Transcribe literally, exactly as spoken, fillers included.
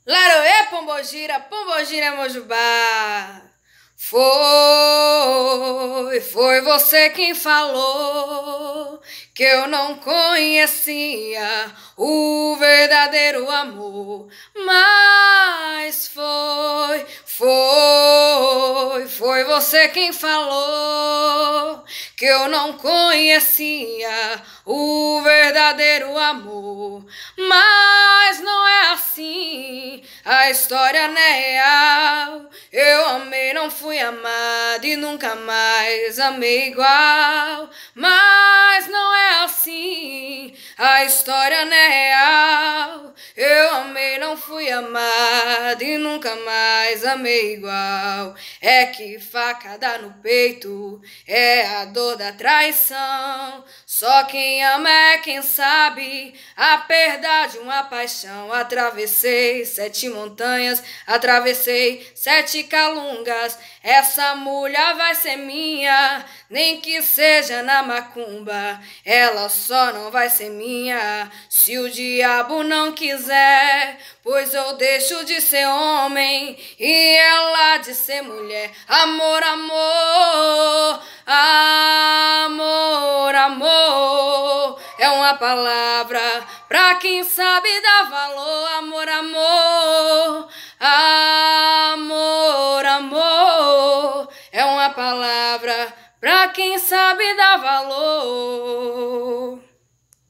Laroê, Pombogira, Pombogira, Mojubá. Foi, foi você quem falou que eu não conhecia o verdadeiro amor. Mas foi, foi, foi você quem falou que eu não conhecia o verdadeiro amor. Mas não é assim, a história não é real. Eu amei, não fui amado e nunca mais amei igual. Mas não é assim, a história não é real. Eu amei, não fui amado e nunca mais amei igual. É que facada no peito é a dor da traição. Só quem ama é quem sabe a perda de uma paixão. Atravessei sete montanhas, atravessei sete calungas. Essa mulher vai ser minha, nem que seja na macumba. Ela só não vai ser minha se o diabo não quiser. Pois eu deixo de ser homem e ela de ser mulher. Amor, amor, amor, amor é uma palavra pra quem sabe dar valor. Amor, amor, amor, amor é uma palavra pra quem sabe dar valor.